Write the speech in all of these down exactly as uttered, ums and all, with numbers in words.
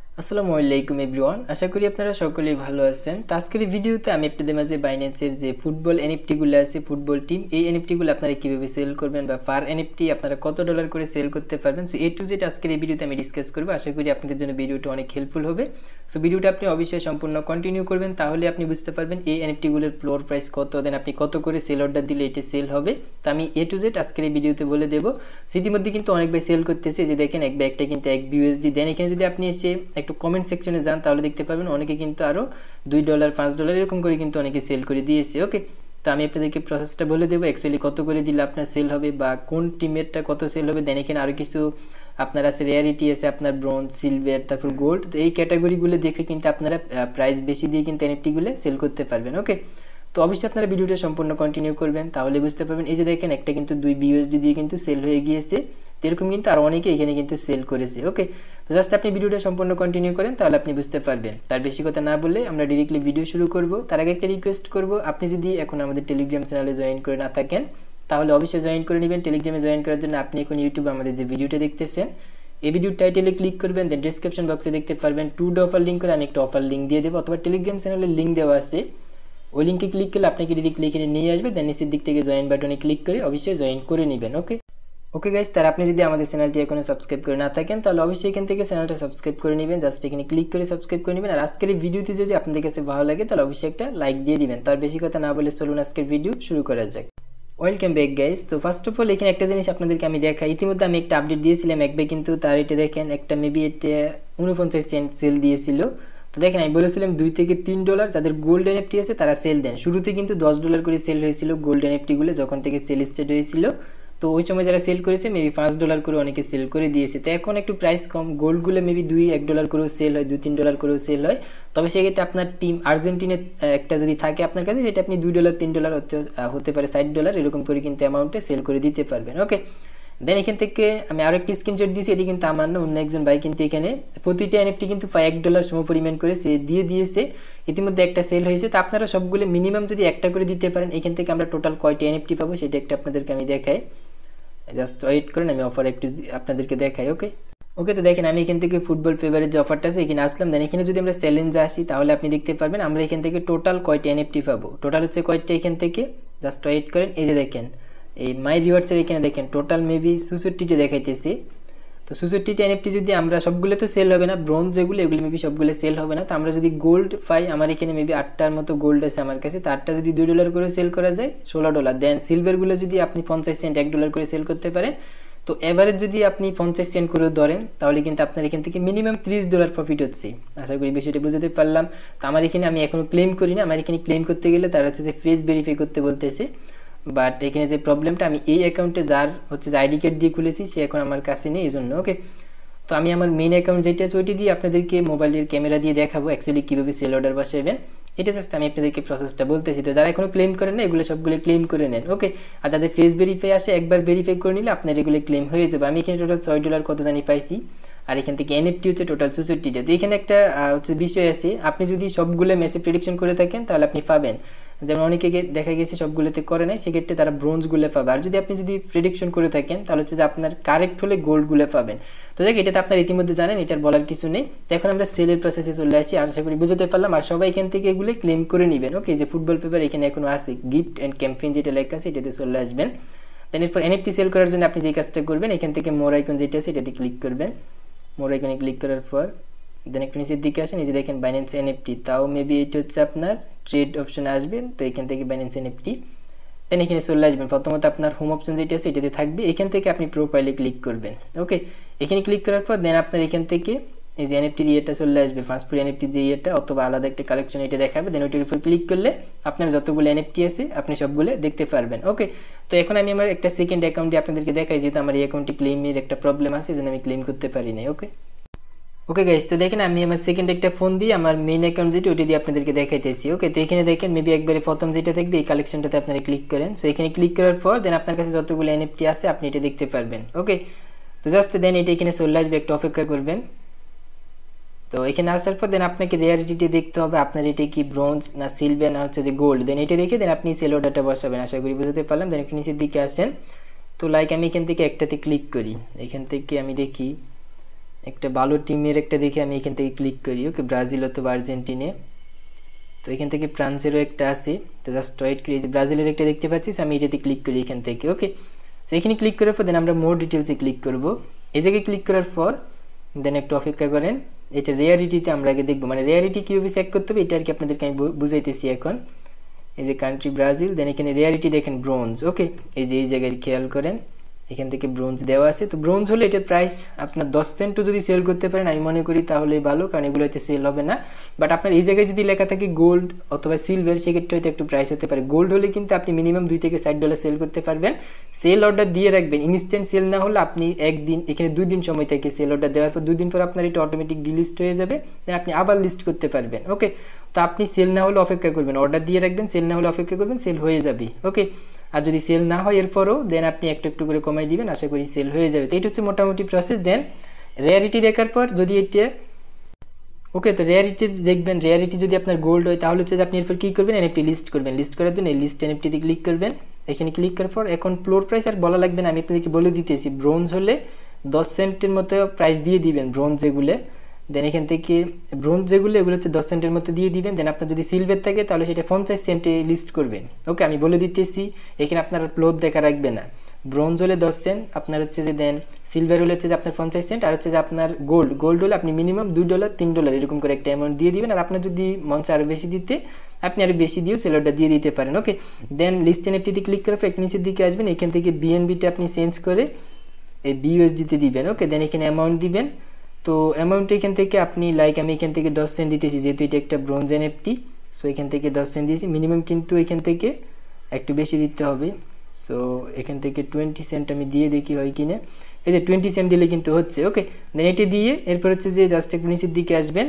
আসসালামু আলাইকুম এভরিওয়ান, আশা করি আপনারা সকলেই ভালো আছেন। তো আজকের এই ভিডিওতে আমি আপনাদের মাঝে বাইন্যান্সের যে ফুটবল এনএফটিগুলো আছে, ফুটবল টিম, এই এনএফটিগুলো আপনারা কীভাবে সেল করবেন বা পার এনএফটি আপনারা কত ডলার করে সেল করতে পারবেন, সো এ টু জেড আজকের এই ভিডিওতে আমি ডিসকাস করবো। আশা করি আপনাদের জন্য ভিডিওটা অনেক হেল্পফুল হবে। সো ভিডিওটা আপনি অবশ্যই সম্পূর্ণ কন্টিনিউ করবেন, তাহলে আপনি বুঝতে পারবেন এই এনএফটিগুলোর ফ্লোর প্রাইস কত, দেন আপনি কত করে সেল অর্ডার দিলে এটা সেল হবে। তো আমি এ টু জেড আজকের এই ভিডিওতে বলে দেবো। ইতিমধ্যে কিন্তু অনেক ভাই সেল করতেছে, যে দেখেন এক ব্যাগটা কিন্তু এক বিউএসডি। দেন এখানে যদি আপনি এসে একটু কমেন্ট সেকশনে যান তাহলে দেখতে পাবেন অনেকে কিন্তু আরও দুই ডলার পাঁচ ডলার এরকম করে কিন্তু অনেকে সেল করে দিয়েছে। ওকে, তো আমি আপনাদেরকে প্রসেসটা বলে দেবো অ্যাকচুয়ালি কত করে দিলে আপনার সেল হবে বা কোন টিমেরটা কত সেল হবে। দেন এখানে আরও কিছু আপনার আছে, রেয়ারিটি আছে আপনার ব্রোঞ্জ, সিলভার, তারপর গোল্ড। তো এই ক্যাটাগরিগুলো দেখে কিন্তু আপনারা প্রাইস বেশি দিয়ে কিন্তু এনএফটিগুলো সেল করতে পারবেন। ওকে, তো অবশ্যই আপনারা ভিডিওটা সম্পূর্ণ কন্টিনিউ করবেন, তাহলে বুঝতে পারবেন। এই যে দেখেন একটা কিন্তু দুই বিউএসডি দিয়ে কিন্তু সেল হয়ে গিয়েছে, এরকম কিন্তু আরও অনেকে এখানে কিন্তু সেল করেছে। ওকে, তো জাস্ট আপনি ভিডিওটা সম্পূর্ণ কন্টিনিউ করেন, তাহলে আপনি বুঝতে পারবেন। তার বেশি কথা না বললে আমরা ডিরেক্টলি ভিডিও শুরু করব। তার আগে একটা রিকোয়েস্ট করব, আপনি যদি এখন আমাদের টেলিগ্রাম চ্যানেলে জয়েন করে না থাকেন তাহলে অবশ্যই জয়েন করে নেবেন। টেলিগ্রামে জয়েন করার জন্য আপনি এখন ইউটিউবে আমাদের যে ভিডিওটা দেখতেছেন এই ভিডিওর টাইটেলে ক্লিক করবেন, দেন ডেসক্রিপশন বক্সে দেখতে পারবেন টু ডে অফার লিঙ্ক করে আমি একটা অফার লিঙ্ক দিয়ে দেবো, অথবা টেলিগ্রাম চ্যানেলের লিঙ্ক দেওয়া আছে, ওই লিঙ্কে ক্লিক করলে আপনাকে ডিরেক্টলি এখানে নিয়ে আসবে। দেন নিচের দিক থেকে জয়েন বাটনে ক্লিক করে অবশ্যই জয়েন করে নেবেন। ওকে ওকে গাইজ, তার আপনি যদি আমাদের চ্যানেলটি এখনো সাবস্ক্রাইব করে না থাকেন তাহলে অবশ্যই এখান থেকে চ্যানেলটা সাবস্ক্রাইব করে নেবেন। জাস্ট এখানে ক্লিক করে সাবস্ক্রাইব করে নেবেন। আর আজকের এই ভিডিওটি যদি আপনাদের কাছে ভালো লাগে তাহলে অবশ্যই একটা লাইক দিয়ে দিবেন। তার বেশি কথা না বলে চলুন আজকের ভিডিও শুরু করা যাক। Welcome back guys. তো ফার্স্ট অফ অল এখানে একটা জিনিস আপনাদেরকে আমি দেখাই, ইতিমধ্যে আমি একটা আপডেট দিয়েছিলাম এক ভাই কিন্তু তার এটা দেখেন একটা মেবি এটা উনপঞ্চাশ সেন্ট সেল দিয়েছিল। তো দেখেন আমি বলেছিলাম দুই থেকে তিন ডলার যাদের গোল্ড এনএফটি আছে তারা সেল দেন। শুরুতে কিন্তু দশ ডলার করে সেল হয়েছিল গোল্ড এনএফটিগুলো যখন থেকে সেল স্টার্ট হয়েছিল। তো ওই সময় যারা সেল করেছে মেবি পাঁচ ডলার করে অনেকে সেল করে দিয়েছে। তো এখন একটু প্রাইস কম, গোল্ডগুলো মেবি দুই এক ডলার করেও সেল হয়, দুই তিন ডলার করেও সেল হয়। তবে সেক্ষেত্রে আপনার টিম আর্জেন্টিনার একটা যদি থাকে আপনার কাছে, সেটা আপনি দুই ডলার তিন ডলার হতে হতে পারে ষাট ডলার এরকম করে কিন্তু অ্যামাউন্টে সেল করে দিতে পারবেন। ওকে, দেন এখান থেকে আমি আরও একটি স্ক্রিনশট দিয়েছি, এটি কিন্তু আমার না, অন্য একজন ভাই কিন্তু এখানে প্রতিটা এনএফটি কিন্তু প্রায় এক ডলার সম পরিমাণ করে সে দিয়ে দিয়েছে। ইতিমধ্যে একটা সেল হয়েছে। তো আপনারা সবগুলো মিনিমাম যদি একটা করে দিতে পারেন, এখান থেকে আমরা টোটাল কয়টি এনএফটি পাবো সেটা একটা আপনাদেরকে আমি দেখাই। জাস্ট ওয়েট করেন, আমি অফার একটু আপনাদেরকে দেখাই। ওকে ওকে তো দেখেন আমি এখান থেকে ফুটবল ফেভারের যে অফারটা আছে এখানে আসলাম। দেন এখানে যদি আমরা চ্যালেঞ্জে আসি তাহলে আপনি দেখতে পারবেন আমরা এখান থেকে টোটাল কয়টা এনএফটি পাবো। টোটাল হচ্ছে কয়টা এখান থেকে, জাস্ট ওয়েট করেন। এই যে দেখেন এই মাই রিওয়ার্ডসের এখানে দেখেন টোটাল মেবি চৌষট্টিটা দেখাইতেছি। তো চৌষট্টিটা এনএফটি যদি আমরা সবগুলো তো সেল হবে না, ব্রোঞ্জ যেগুলো এগুলো মেবি সবগুলো সেল হবে না। তো আমরা যদি গোল্ড পাই, আমার এখানে মেবি আটটার মতো গোল্ড আছে আমার কাছে, তো আটটা যদি দুই ডলার করে সেল করা যায় ষোলো ডলার। দেন সিলভারগুলো যদি আপনি পঞ্চাশ সেন্ট এক ডলার করে সেল করতে পারেন, তো এভারেজ যদি আপনি পঞ্চাশ সেন্ট করে ধরেন তাহলে কিন্তু আপনার এখান থেকে মিনিমাম ত্রিশ ডলার প্রফিট হচ্ছে। আশা করি বিষয়টা বুঝতে পারলাম। তো আমার এখানে আমি এখনও ক্লেম করি না, আমার এখানে ক্লেম করতে গেলে তারা হচ্ছে যে ফেস ভেরিফাই করতে বলতেছে। বাট এখানে যে প্রবলেমটা, আমি এই অ্যাকাউন্টে যার হচ্ছে যে আইডি কার্ড দিয়ে খুলেছি সে এখন আমার কাছে নেই, এই জন্য। ওকে, তো আমি আমার মেন অ্যাকাউন্ট যেটা আছে ওইটি দিয়ে আপনাদেরকে মোবাইলের ক্যামেরা দিয়ে দেখাবো অ্যাকচুয়ালি কীভাবে সেল অর্ডার বসাবেন। এটা জাস্ট আমি আপনাদেরকে প্রসেসটা বলতেছি। তো যারা এখনো ক্লেম করেন না এগুলো সবগুলো ক্লেম করে নেন। ওকে, আর যাদের ফেস ভেরিফাই আসে একবার ভেরিফাই করে নিলে আপনার এগুলো ক্লেম হয়ে যাবে। আমি এখানে টোটাল ছয় ডলার কত জানি পাইছি, আর এখান থেকে এনএফটি হচ্ছে টোটাল চৌষট্টিটা। তো এখানে একটা হচ্ছে বিষয় আছে, আপনি যদি সবগুলো ম্যাচে প্রেডিকশন করে থাকেন তাহলে আপনি পাবেন। যেমন অনেকে দেখা গেছে সবগুলোতে করে নাই, সেক্ষেত্রে তারা ব্রোঞ্জগুলো পাবে। আর যদি আপনি যদি প্রেডিকশন করে থাকেন তাহলে হচ্ছে যে আপনার কারেক্ট হলে গোল্ডগুলো পাবেন। তো দেখ এটাতে আপনার ইতিমধ্যে জানেন, এটার বলার কিছু নেই। তো এখন আমরা সেলের প্রসেসে চলে আসি, আশা করি বুঝতে পারলাম। আর সবাই এখান থেকে এগুলো ক্লেম করে নেবেন। ওকে, যে ফুটবল পেপার এখানে এখনো আছে, গিফট অ্যান্ড ক্যাম্পেইন যেটা লেখা আছে এটাতে চলে আসবেন। দেন এরপর এনএফটি সেল করার জন্য আপনি যে কাজটা করবেন, এখান থেকে মোর আইকন যেটা আছে এটাতে ক্লিক করবেন। মোর আইকনে ক্লিক করার পর দেন একটু নিচের দিকে আসেন, এই যে দেখেন বাইন্যান্স এনএফটি, তাও মেবি এটা হচ্ছে আপনার ট্রেড অপশনে আসবেন। তো এখান থেকে বাইন্যান্স এনএফটি, দেন এখানে চলে আসবেন। প্রথমত আপনার হোম অপশন যেটা আছে এটাতে থাকবে, এখান থেকে আপনি প্রোফাইলে ক্লিক করবেন। ওকে, এখানে ক্লিক করার পর দেন আপনার এখান থেকে এই যে এনএফটির ইয়েটা চলে আসবে, ফার্স্ট এনএফটির যে ইয়েটা অথবা আলাদা একটা কালেকশন এটা দেখাবে। দেন ওইটার উপর ক্লিক করলে আপনার যতগুলো এনএফটি আছে আপনি সবগুলো দেখতে পারবেন। ওকে, তো এখন আমি আমার একটা সেকেন্ড অ্যাকাউন্ট দিয়ে আপনাদেরকে দেখাই, যেহেতু আমার এই অ্যাকাউন্টে ক্লেমের একটা প্রবলেম আছে, এই জন্য আমি ক্লেম করতে পারি না। ওকে ওকে গাইস, তো দেখেন আমি আমার সেকেন্ড একটা ফোন দিয়ে আমার মেইন অ্যাকাউন্ট যেটা ওইটা দিয়ে আপনাদেরকে দেখাইতেছি। ওকে, তো এখানে দেখেন মেবি একবারে প্রথম যেটা থাকবে এই কালেকশনটাতে আপনারা ক্লিক করেন। সো এখানে ক্লিক করার পর দেন আপনার কাছে যতগুলো এনএফটি আছে আপনি এটা দেখতে পারবেন। ওকে, তো জাস্ট দেন এটা এখানে চলে আসবে, একটু অপেক্ষা করবেন। তো এখানে আসার পর দেন আপনাকে রেয়ারিটিটা দেখতে হবে, আপনার এটা কি ব্রোঞ্জ না সিলভার না হচ্ছে যে গোল্ড। দেন এটা দেখে দেন আপনি সেল অর্ডারটা বসাবেন। আশা করি বুঝতে পারলাম। দেন একটু নিচের দিকে আসেন। তো লাইক আমি এখান থেকে একটাতে ক্লিক করি, এখান থেকে আমি দেখি একটা ভালো টিমের একটা দেখে আমি এখান থেকে ক্লিক করি। ওকে, ব্রাজিল অথবা আর্জেন্টিনা। তো এখান থেকে ফ্রান্সেরও একটা আছে, তো জাস্ট ওয়েট করি, যে ব্রাজিলের একটা দেখতে পাচ্ছি, আমি এটাতে ক্লিক করি এখান থেকে। ওকে, তো এখানে ক্লিক করার পর দেন আমরা মোর ডিটেলসে ক্লিক করব। এই জায়গায় ক্লিক করার পর দেন একটু অপেক্ষা করেন, এটা রেয়ারিটিতে আমরা আগে দেখবো, মানে রেয়ারিটি কীভাবে চেক করতে হবে এটা আর কি আপনাদেরকে আমি বুঝাইতেছি এখন। এই যে কান্ট্রি ব্রাজিল, দেন এখানে রেয়ারিটি দেখেন ব্রোঞ্জ। ওকে, এই যে এই জায়গায় খেয়াল করেন এখান থেকে ব্রোঞ্জ দেওয়া আছে। তো ব্রোঞ্জ হলে এটার প্রাইস আপনার দশ সেন্টও যদি সেল করতে পারেন আমি মনে করি তাহলে ভালো, কারণ এগুলো হয়তো সেল হবে না। বাট আপনার এই জায়গায় যদি লেখা থাকে গোল্ড অথবা সিলভার, সেক্ষেত্রে হয়তো একটু প্রাইস হতে পারে। গোল্ড হলে কিন্তু আপনি মিনিমাম দুই থেকে ষাট ডলার সেল করতে পারবেন। সেল অর্ডার দিয়ে রাখবেন, ইনস্ট্যান্ট সেল না হলে আপনি একদিন, এখানে দুই দিন সময় থাকে সেল অর্ডার দেওয়ার পর, দুই দিন পর আপনার এটা অটোমেটিক ডিলিস্ট হয়ে যাবে, দেন আপনি আবার লিস্ট করতে পারবেন। ওকে, তো আপনি সেল না হলে অপেক্ষা করবেন, অর্ডার দিয়ে রাখবেন, সেল না হলে অপেক্ষা করবেন, সেল হয়ে যাবে। ওকে, আর যদি সেল না হয় এরপরও দেন আপনি একটু একটু করে কমাই দিবেন, আশা করি সেল হয়ে যাবে। তো এটা হচ্ছে মোটামুটি প্রসেস। দেন রেয়ারিটি দেখার পর যদি এটা ওকে, তো রেয়ারিটি দেখবেন, রেয়ারিটি যদি আপনার গোল্ড হয় তাহলে হচ্ছে যে আপনি এরপর কী করবেন, এনএফটি লিস্ট করবেন। লিস্ট করার জন্য এই লিস্ট এনএফটিতে ক্লিক করবেন। এখানে ক্লিক করার পর এখন ফ্লোর প্রাইস আর বলা লাগবে না, আমি আপনাদেরকে বলে দিতেছি। ব্রোঞ্জ হলে দশ সেন্টের মতো প্রাইস দিয়ে দিবেন ব্রোঞ্জ যেগুলো, দেন এখান থেকে ব্রোঞ্জ যেগুলো এগুলো হচ্ছে দশ সেন্টের মতো দিয়ে দিবেন। দেন আপনার যদি সিলভার থাকে তাহলে সেটা পঞ্চাশ সেন্টে লিস্ট করবেন। ওকে, আমি বলে দিতেছি, এখানে আপনার ফ্লোর দেখা রাখবে না। ব্রোঞ্জ হলে দশ সেন্ট আপনার হচ্ছে যে, দেন সিলভার হলে হচ্ছে যে আপনার পঞ্চাশ সেন্ট, আর হচ্ছে যে আপনার গোল্ড গোল্ড হলে আপনি মিনিমাম দুই ডলার তিন ডলার এরকম করে একটা অ্যামাউন্ট দিয়ে দিবেন। আর আপনার যদি মন চায় আরও বেশি দিতে আপনি আরও বেশি দিয়েও সেলরটা দিয়ে দিতে পারেন। ওকে, দেন লিস্ট এনএফটিতে ক্লিক করার পর এক নিচের দিকে আসবেন, এখান থেকে বিএনবিটা আপনি চেঞ্জ করে এই বিইউএসডিতে দিবেন। ওকে, দেন এখানে অ্যামাউন্ট দিবেন। তো অ্যামাউন্ট এখান থেকে আপনি লাইক আমি এখান থেকে দশ সেন্ট দিতেছি, যেহেতু এটা একটা ব্রোঞ্জ এনএফটি, সো এখান থেকে দশ সেন্ট দিয়েছি মিনিমাম, কিন্তু এখান থেকে একটু বেশি দিতে হবে। সো এখান থেকে টোয়েন্টি সেন্ট আমি দিয়ে দেখি হয় কিনা। এই যে টোয়েন্টি সেন্ট দিলে কিন্তু হচ্ছে। ওকে, দেন এটি দিয়ে এরপর হচ্ছে যে জাস্ট একটু নিচের দিকে আসবেন।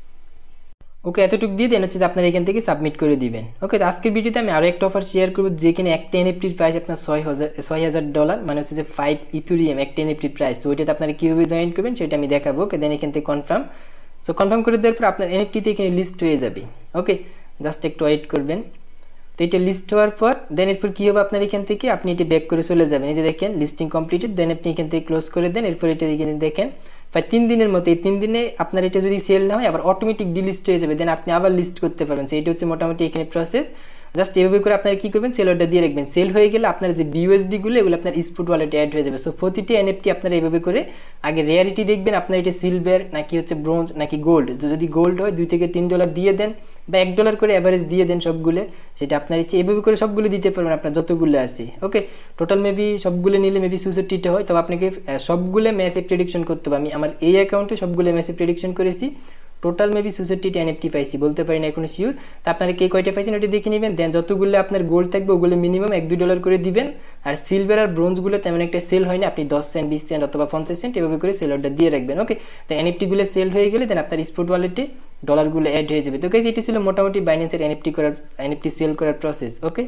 ওকে, এতটুকু দিয়ে দেন হচ্ছে যে আপনারা এখান থেকে সাবমিট করে দিবেন। ওকে, তো আজকের ভিডিওতে আমি আরও একটা অফার শেয়ার করবো, যেখানে একটা এনএফটির প্রাইস আপনার ছয় হাজার ছয় হাজার ডলার, মানে হচ্ছে যে ফাইভ ইথুরিয়াম একটা এনএফটির প্রাইস। সো ওইটাতে আপনারা কীভাবে জয়েন করবেন সেটা আমি দেখাবো। ওকে, দেন এখান থেকে কনফার্ম। সো কনফার্ম করে দেওয়ার পর আপনার এনএফটিতে এখানে লিস্ট হয়ে যাবে। ওকে, জাস্ট একটু ওয়েট করবেন। তো এটা লিস্ট হওয়ার পর দেন এরপর কী হবে, আপনার এখান থেকে আপনি এটা ব্যাক করে চলে যাবেন। এই যে দেখেন লিস্টিং কমপ্লিটেড, দেন আপনি এখান থেকে ক্লোজ করে দেন। এরপর এটা এখানে দেখেন প্রায় তিন দিনের মতো, এই তিন দিনে আপনার এটা যদি সেল না হয় আবার অটোমেটিক ডিলিস্ট হয়ে যাবে, দেন আপনি আবার লিস্ট করতে পারবেন। সো এটা হচ্ছে মোটামুটি এখানে প্রসেস। জাস্ট এভাবে করে আপনারা কী করবেন, সেল অর্ডার দিয়ে রাখবেন। সেল হয়ে গেলে আপনার যে বিইউএসডিগুলো এগুলো আপনার স্পট ওয়ালেটে অ্যাড হয়ে যাবে। সো প্রতিটি এনএফটি আপনারা এইভাবে করে আগে রেয়ারিটি দেখবেন, আপনার এটা সিলভার নাকি হচ্ছে ব্রোঞ্জ নাকি গোল্ড। যদি গোল্ড হয় দুই থেকে তিন ডলার দিয়ে দেন, বা এক ডলার করে অ্যাভারেজ দিয়ে দেন সবগুলো, সেটা আপনার ইচ্ছে। এভাবে করে সবগুলো দিতে পারবেন আপনার যতগুলো আছে। ওকে, টোটাল মেবি সবগুলো নিলে মেবি চৌষট্টিটা হয়, তবে আপনাকে সবগুলো ম্যাসে প্রেডিকশন করতে হবে। আমি আমার এই অ্যাকাউন্টে সবগুলো ম্যাসে প্রেডিকশন করেছি, টোটাল মেবি চৌষট্টিটা এনএফটি পাইছি, বলতে পারি না এখন শিওর। তা আপনারা কে কয়টা পাইছেন ওটা দেখে নেবেন। দেন যতগুলো আপনার গোল্ড থাকবে ওগুলো মিনিমাম এক দুই ডলার করে দিবেন। আর সিলভার আর ব্রোঞ্জগুলো তেমন একটা সেল হয় না, আপনি দশ সেন্ট বিশ সেন্ট অথবা পঞ্চাশ সেন্ট এভাবে করে সেল অর্ডার দিয়ে রাখবেন। ওকে, তো এনএফটিগুলো সেল হয়ে গেলে দেন আপনার স্পট ওয়ালেটে ডলারগুলো অ্যাড হয়ে যাবে। তো গাইস এটি ছিল মোটামুটি বাইন্যান্সের এনএফটি করার এনএফটি সেল করার প্রসেস। ওকে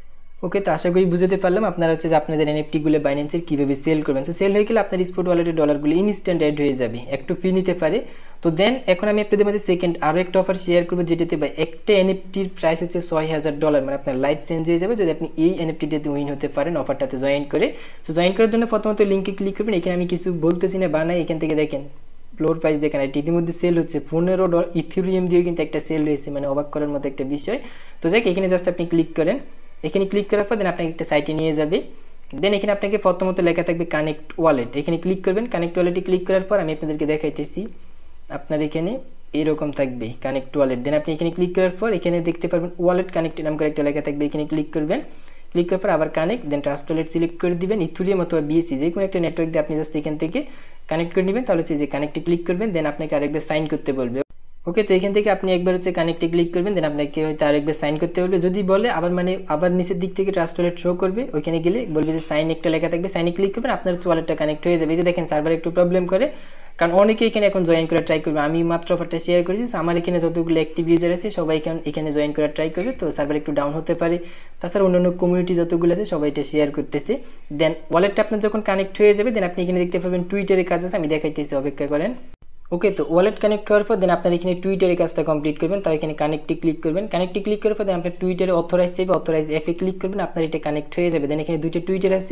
ওকে তো আশা করি বুঝতে পারলাম আপনারা হচ্ছে যে আপনাদের এনএফটিগুলো বাইন্যান্সের কীভাবে সেল করবেন। সো সেল হয়ে গেলে আপনার স্পট ওয়ালেটে ডলারগুলো ইনস্ট্যান্ট অ্যাড হয়ে যাবে, একটু ফি নিতে পারে। তো দেন এখন আমি আপনাদের মাঝে সেকেন্ড আরও একটা অফার শেয়ার করবো, যেটাতে বা একটা এনএফটির প্রাইস হচ্ছে ছয় হাজার ডলার, মানে আপনার লাইফ চেঞ্জ হয়ে যাবে যদি আপনি এই এনএফটিটাতে উইন হতে পারেন অফারটাতে জয়েন করে। সো জয়েন করার জন্য প্রথমত লিঙ্কে ক্লিক করবেন। এখানে আমি কিছু বলতেছি না বানাই, এখান থেকে দেখেন ফ্লোর প্রাইস দেখেন, এটি ইতিমধ্যে সেল হচ্ছে পনেরো ডলার ইথিরিয়াম দিয়ে, কিন্তু একটা সেল হয়েছে, মানে অবাক করার মতো একটা বিষয়। তো যাক এখানে জাস্ট আপনি ক্লিক করেন, এখানে ক্লিক করার পর দেন আপনাকে একটা সাইটে নিয়ে যাবে। দেন এখানে আপনাকে প্রথমত লেখা থাকবে কানেক্ট ওয়ালেট, এখানে ক্লিক করবেন। কানেক্ট ওয়ালেটে ক্লিক করার পর আমি আপনাদেরকে দেখাইতেছি, আপনার এখানে এরকম থাকবে কানেক্ট ওয়ালেট। দেন আপনি এখানে ক্লিক করার পর এখানে দেখতে পারবেন ওয়ালেট কানেক্টেড নাম করে একটা লেখা থাকবে, এখানে ক্লিক করবেন। ক্লিক করার পর আবার connect, then trust wallet select করে দিবেন, ইথিরিয়াম অথবা বিএসসি যে কোনো একটা নেটওয়ার্ক দিয়ে আপনি জাস্ট এখান থেকে কানেক্ট করে নেবেন। তাহলে হচ্ছে যে কানেক্টে ক্লিক করবেন, দেন আপনাকে আরেকবার সাইন করতে বলবে। ওকে, তো এখান থেকে আপনি একবার হচ্ছে কানেক্টে ক্লিক করবেন, দেন আপনাকে হয়তো আরেকবার সাইন করতে বলবে। যদি বলে আবার মানে আবার নিচের দিক থেকে ট্রাস্ট ওয়ালেট শো করবে, ওইখানে গেলে বলবে যে সাইন একটা লেখা থাকবে, সাইনে ক্লিক করবেন, আপনার হচ্ছে ওয়ালেটটা কানেক্ট হয়ে যাবে। এই যে দেখেন সার্ভার একটু প্রবলেম করে, কারণ অনেকে এখানে এখন জয়েন করে ট্রাই করবে। আমি মাত্র অফারটা শেয়ার করেছি, আমার এখানে যতগুলো অ্যাক্টিভ ইউজার আছে সবাই এখানে জয়েন করার ট্রাই করবে, তো সার্ভার একটু ডাউন হতে পারে। তাছাড়া অন্যান্য কমিউনিটি যতগুলো আছে সবাই এটা শেয়ার করতেছে। দেন ওয়ালেটটা আপনার যখন কানেক্ট হয়ে যাবে, দেন আপনি এখানে দেখতে পাবেন টুইটারের কাজ আছে, আমি দেখাইতেছি, অপেক্ষা করেন। ওকে, তো ওয়ালেট কানেক্ট হওয়ার পর দেন আপনার এখানে টুইটারে কাজটা কমপ্লিট করবেন। তাও এখানে কানেক্টে ক্লিক করবেন, কানেক্টে ক্লিক করার পর দেন আপনার টুইটারে অথরাইজ চাইবে, অথরাইজ অ্যাপে ক্লিক করবেন, আপনার এটা কানেক্ট হয়ে যাবে। দেন এখানে দুইটা টুইটার আছে,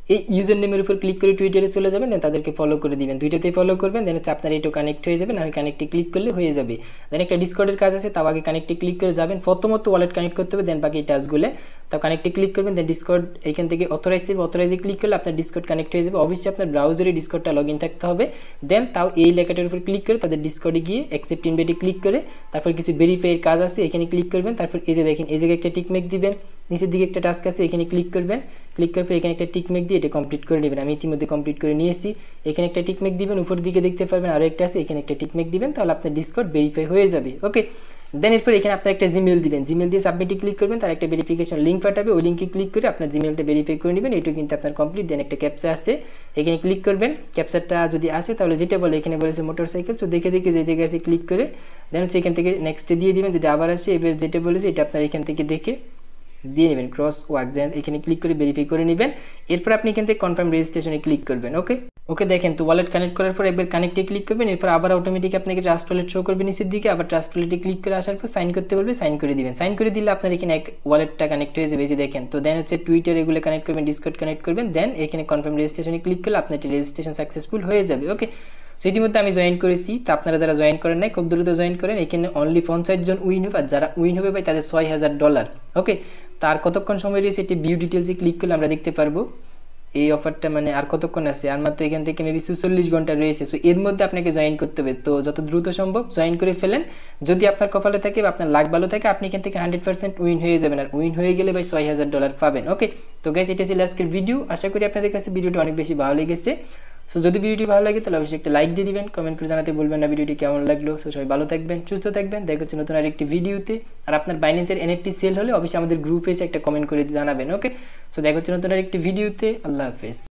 এই ইউজার নেমের উপর ক্লিক করে টুইটারে চলে যাবেন, দেন তাদেরকে ফলো করে দিবেন, দুইটাতেই ফলো করবেন, দেন হচ্ছে আপনার এইটাও কানেক্ট হয়ে যাবে, আমি কানেক্টে ক্লিক করলে হয়ে যাবে। দেন একটা ডিসকর্ডের কাজ আছে, তাও আগে কানেক্টে ক্লিক করে যাবেন, প্রথমত ওয়ালেট কানেক্ট করতে হবে, দেন বাকি টাস্কগুলো, তাও কানেক্টে ক্লিক করবেন, দেন ডিসকর্ড এইখান থেকে অথরাইজ যাবে, অথরাইজে ক্লিক করলে আপনার ডিসকর্ড কানেক্ট হয়ে যাবে। অবশ্যই আপনার ব্রাউজারে ডিসকর্ডটা লগ ইন থাকতে হবে। দেন তাও এই লেখাটার উপর ক্লিক করে তাদের ডিসকর্ডে গিয়ে অ্যাকসেপ্ট ইনভাইটে ক্লিক করে তারপর কিছু ভেরিফাইয়ের কাজ আছে, এখানে ক্লিক করবেন, তারপর এই যে দেখেন এই জায়গায় একটা টিকমেক দিবেন, নিচের দিকে একটা টাস্ক আছে, এখানে ক্লিক করবেন, ক্লিক করার পর এখানে একটা টিকমেক দিয়ে এটা কমপ্লিট করে নেবেন। আমি ইতিমধ্যে কমপ্লিট করে নিয়েছি, এখানে একটা টিকমেক দিবেন, উপর দিকে দেখতে পারবেন আরও একটা আছে, এখানে একটা টিকমেক দিবেন, তাহলে আপনার ডিসকর্ড ভেরিফাই হয়ে যাবে। ওকে, দেন এরপর এখানে আপনার একটা জিমেল দিবেন, জিমেল দিয়ে সাবমিটে ক্লিক করবেন, তার একটা ভেরিফিকেশন লিঙ্ক পাঠাবে, ওই লিঙ্কে ক্লিক করে আপনার জিমেলটা ভেরিফাই করে নেবেন। এটাও কিন্তু আপনার কমপ্লিট। দেন একটা ক্যাপচা আছে, এখানে ক্লিক করবেন, ক্যাপচারটা যদি আসে তাহলে যেটা বলে এখানে বলেছে মোটরসাইকেল, তো দেখে দেখে যে জায়গায় আছে ক্লিক করে দেন হচ্ছে এখান থেকে নেক্সটে দিয়ে দিবেন। যদি আবার আসে এবার যেটা বলেছে এটা আপনার এখান থেকে দেখে দিয়ে নেবেন, ক্রস ওয়ার্ক, দেন এখানে ক্লিক করে ভেরিফাই করে নেবেন। এরপর আপনি এখান থেকে কনফার্ম রেজিস্ট্রেশনে ক্লিক করবেন। ওকে ওকে দেখেন তো ওয়ালেট কানেক্ট করার পর একবার কানেক্টে ক্লিক করবেন, এরপর আবার অটোমেটিক আপনাকে ট্রাস্ট ওয়ালেট শো করবে নিচের দিকে, আবার ট্রাস্ট ওয়ালেটে ক্লিক করে আসার পর সাইন করতে বলবে, সাইন করে দিবেন। সাইন করে দিলে আপনার এখানে এক ওয়ালেটটা কানেক্ট হয়ে যাবে, যে দেখেন। তো দেন হচ্ছে টুইটার এগুলো কানেক্ট করবেন, ডিসকর্ড কানেক্ট করবেন, দেন এখানে কনফার্ম রেজিস্ট্রেশনে ক্লিক করলে আপনার রেজিস্ট্রেশন সাকসেসফুল হয়ে যাবে। ওকে, সেটির মধ্যে আমি জয়েন করেছি, তো আপনারা যারা জয়েন করেন নাই খুব দ্রুত জয়েন করেন। এখানে অনলি পঞ্চাশ জন উইন হবে, আর যারা উইন হবে ভাই তাদের ছয় হাজার ডলার। ওকে, তার কতক্ষণ সময় রয়েছে এটি ভিউ ডিটেলসে ক্লিক করলে আমরা দেখতে পারবো এই অফারটা, মানে আর কতক্ষণ আছে, আর মাত্র এখান থেকে মেবি চল্লিশ ঘন্টা রয়েছে। সো এর মধ্যে আপনাকে জয়েন করতে হবে, তো যত দ্রুত সম্ভব জয়েন করে ফেলেন। যদি আপনার কপালে থাকে বা আপনার লাক ভালো থাকে, আপনি এখান থেকে হান্ড্রেড পার্সেন্ট উইন হয়ে যাবেন, আর উইন হয়ে গেলে ভাই ছয় হাজার ডলার পাবেন। ওকে, তো গাইস এটা ছিল আজকের ভিডিও, আশা করি আপনাদের কাছে ভিডিওটা অনেক বেশি ভালো লেগেছে। সো যদি ভিডিওটি ভালো লাগে তাহলে অবশ্যই একটা লাইক দিয়ে দিবেন, কমেন্ট করে জানাতে বলবেন না ভিডিওটি কেমন লাগলো। সো সবাই ভালো থাকবেন, সুস্থ থাকবেন, দেখা হচ্ছে নতুন আরেকটি ভিডিওতে। আর আপনার বাইন্যান্সের এনএফটি সেল হলে অবশ্যই আমাদের গ্রুপে এসে একটা কমেন্ট করে জানাবেন। ওকে, সো দেখা হচ্ছে নতুন আরেকটি ভিডিওতে, আল্লাহ হাফেজ।